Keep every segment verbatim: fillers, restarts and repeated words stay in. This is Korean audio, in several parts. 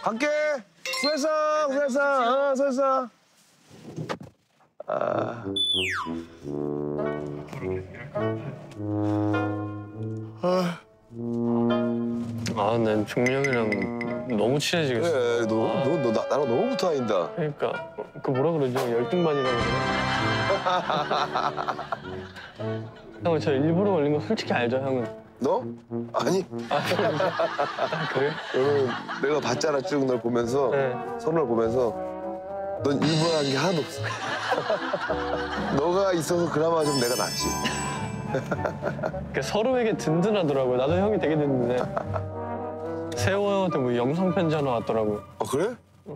갈게. 수고했어, 수고했어, 어, 수고했어. 아. 아. 아, 난 종민 형이랑 너무 친해지겠어. 그래, 너, 너, 너, 나, 나랑 너무 붙어 다닌다. 그러니까 그 뭐라 그러죠? 열등반이라고 그러나? 형은 저 일부러 걸린 거 솔직히 알죠, 형은? 너? 아니. 아, 아 그래? 너는 내가 봤잖아, 쭉 널 보면서, 네. 선우를 보면서 넌 일부러 한 게 하나도 없어. 너가 있어서 그나마 좀 내가 낫지. 그러니까 서로에게 든든하더라고요. 나도 형이 되게 든든해. 세호 형한테 뭐 영상 편지 하나 왔더라고요. 어, 그래?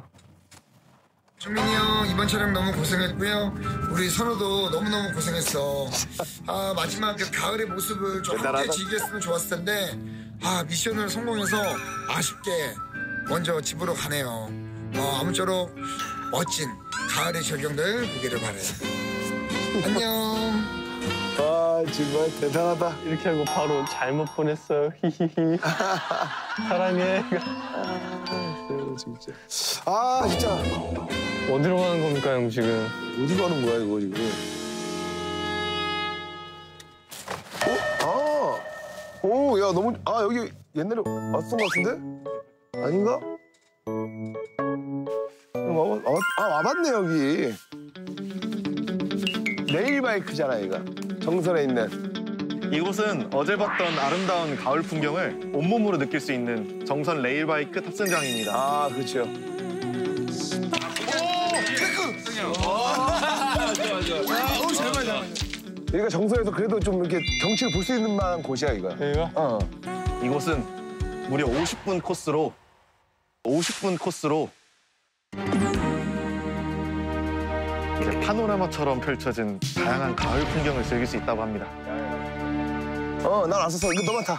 종민이 형 이번 촬영 너무 고생했고요. 우리 선우도 너무너무 고생했어. 아 마지막 그 가을의 모습을 좀 함께 대단하다. 즐겼으면 좋았을 텐데 아 미션을 성공해서 아쉽게 먼저 집으로 가네요. 어, 아무쪼록 멋진 가을의 절경들 보기를 바래요. 안녕. 아, 정말 대단하다. 이렇게 하고 바로 잘못 보냈어요. 히히히. 사랑해. 아, 진짜. 아, 진짜. 어디로 가는 겁니까, 형 지금? 어디 가는 거야, 이거 지금? 어? 아. 오, 야, 너무. 아, 여기 옛날에 왔던 것 같은데? 아닌가? 와, 와, 아, 와봤네, 여기. 레일바이크잖아, 얘가. 정선에 있는. 이곳은 어제 봤던 아름다운 가을 풍경을 온몸으로 느낄 수 있는 정선 레일바이크 탑승장입니다. 아, 그렇죠. 여기가 정선에서 그래도 좀 이렇게 경치를 볼 수 있는 만한 곳이야, 이거. 여기가? 어. 이곳은 무려 오십 분 코스로 오십 분 코스로 이제 파노라마처럼 펼쳐진 다양한 가을 풍경을 즐길 수 있다고 합니다. 어, 난 왔었어. 이거 너만 타.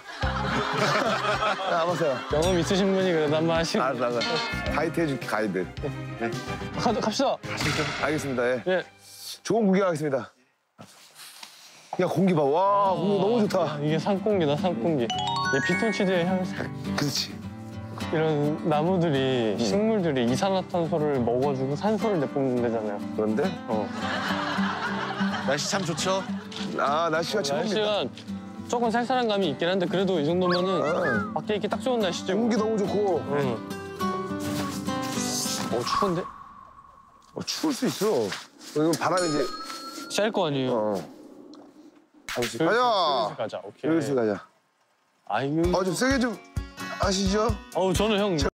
나 와봤어요. 경험 있으신 분이 그래도 한번 하시. 알았어, 알았어. 가이드 해줄게, 가이드. 네. 가, 갑시다. 알겠습니다, 예. 예. 좋은 구경하겠습니다. 야, 공기 봐. 와, 공기 너무 좋다. 이게 산공기다, 산공기. 이 피톤치드의 향. 그렇지. 이런 나무들이, 식물들이 이산화탄소를 먹어주고 산소를 내뿜는다잖아요. 그런데? 어. 날씨 참 좋죠? 아, 날씨가 최고입니다. 날씨가 조금 쌀쌀한 감이 있긴 한데 그래도 이 정도면은 어. 밖에 있기 딱 좋은 날씨죠. 공기 너무 좋고. 응. 어, 추운데? 어, 추울 수 있어. 이거 바람이 이제. 쌀 거 아니에요. 어. 가자. 슬슬 가자, 오케이. 슬슬 가자. 아이고. 어, 좀 세게 좀 하시죠. 어우, 저는 형